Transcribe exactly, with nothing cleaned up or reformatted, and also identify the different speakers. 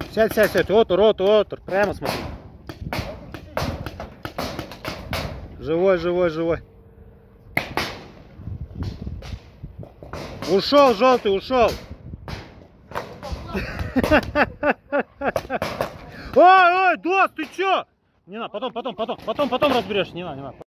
Speaker 1: Сядь, сядь, сядь. Отур, отур, отур. Прямо смотри. Живой, живой, живой. Ушел, желтый, ушел. Ой, ой, Дос, ты чё? Не надо, потом, потом, потом, потом, потом разберешь. Не надо, не надо.